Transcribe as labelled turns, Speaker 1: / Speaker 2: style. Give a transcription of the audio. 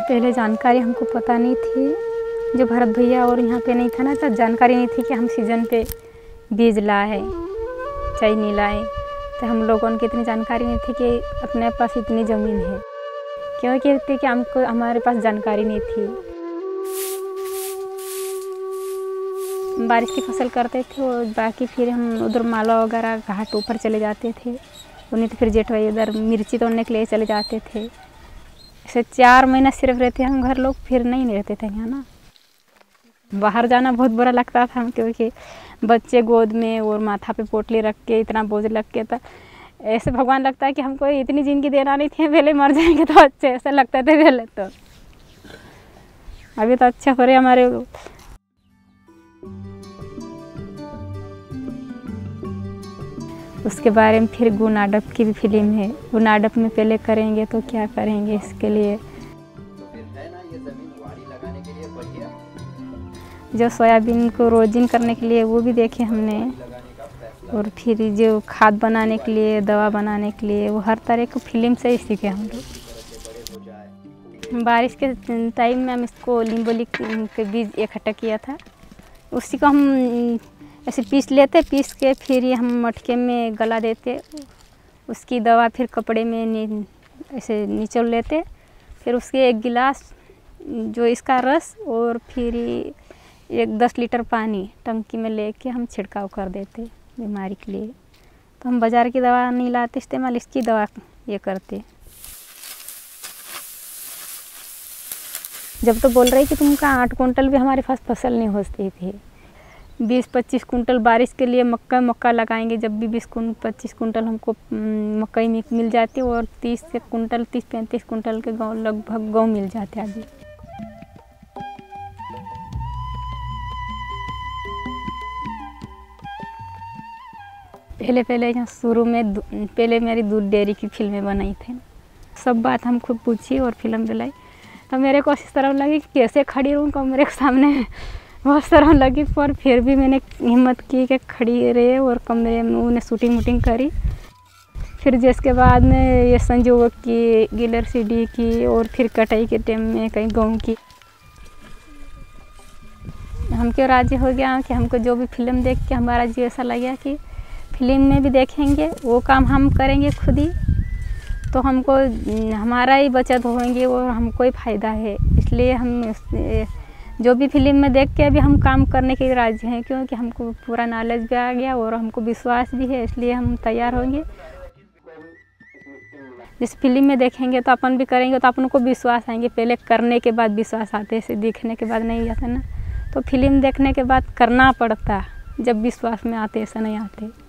Speaker 1: पहले जानकारी हमको पता नहीं थी, जो भरत भैया और यहाँ पे नहीं था ना, तो जानकारी नहीं थी कि हम सीजन पे बीज लाए चीनी लाए। तो हम लोगों को इतनी जानकारी नहीं थी कि अपने पास इतनी ज़मीन है, क्योंकि हमको हमारे पास जानकारी नहीं थी। बारिश की फसल करते थे और बाकी फिर हम उधर माला वगैरह घाट ऊपर चले जाते थे, उन्हें तो फिर जेठ भाई उधर मिर्ची तोड़ने के लिए चले जाते थे। ऐसे 4 महीना सिर्फ रहते हम घर लोग, फिर नहीं रहते थे यहाँ ना। बाहर जाना बहुत बुरा लगता था हम, क्योंकि बच्चे गोद में और माथा पे पोटली रख के इतना बोझ लग के था। ऐसे भगवान लगता है कि हमको इतनी ज़िंदगी देना नहीं थी, पहले मर जाएंगे तो अच्छे, ऐसा लगता था पहले। तो अभी तो अच्छा हो रहे हमारे। उसके बारे में फिर गुनाडप की भी फिल्म है। गुनाडप में पहले करेंगे तो क्या करेंगे, इसके लिए जो सोयाबीन को रोजिन करने के लिए वो भी देखे हमने, और फिर जो खाद बनाने के लिए, दवा बनाने के लिए, वो हर तरह की फिल्म से ही सीखे हम लोग। बारिश के टाइम में हम इसको लिम्बोली के बीज इकट्ठा किया था, उसी को हम ऐसे पीस लेते, पीस के फिर ये हम मटके में गला देते, उसकी दवा फिर कपड़े में ऐसे निचोड़ लेते, फिर उसके 1 गिलास जो इसका रस और फिर 10 लीटर पानी टंकी में लेके हम छिड़काव कर देते बीमारी के लिए। तो हम बाज़ार की दवा नहीं लाते इस्तेमाल, इसकी दवा ये करते। जब तो बोल रही कि तुमका 8 कुंटल भी हमारे पास फसल नहीं होती थी। 20-25 कुंटल बारिश के लिए मक्का लगाएंगे, जब भी 20-25 कुंटल हमको मकई मिल जाती, और 30-35 कुंटल के गेहूँ लगभग गेहूँ मिल जाते अभी। पहले यहाँ शुरू में पहले मेरी दूध डेयरी की फिल्में बनाई थी। सब बात हम खुद पूछी और फिल्म दिलाई, तो मेरे को इस तरह लगी कि कैसे खड़ी रहूँ कमरे के सामने, बहुत शर्म लगी। पर फिर भी मैंने हिम्मत की कि खड़ी रहे और कमरे में उन्हें शूटिंग वूटिंग करी। फिर जिसके बाद में ये संजोग की, गिलर सीडी की, और फिर कटाई के टाइम में कहीं गेहूँ की। हम क्यों राजी हो गया कि हमको जो भी फिल्म देख के हमारा जी ऐसा लगा कि फिल्म में भी देखेंगे, वो काम हम करेंगे खुद ही, तो हमको हमारा ही बचत होंगे और हमको ही फ़ायदा है। इसलिए हम जो भी फिल्म में देख के अभी हम काम करने के राजी हैं, क्योंकि हमको पूरा नॉलेज भी आ गया और हमको विश्वास भी है, इसलिए हम तैयार होंगे। जिस फिल्म में देखेंगे तो अपन भी करेंगे, तो अपन को विश्वास आएंगे। पहले करने के बाद विश्वास आते, ऐसे दिखने के बाद नहीं आता ना। तो फिल्म देखने के बाद करना पड़ता, जब विश्वास में आते ऐसा नहीं आते।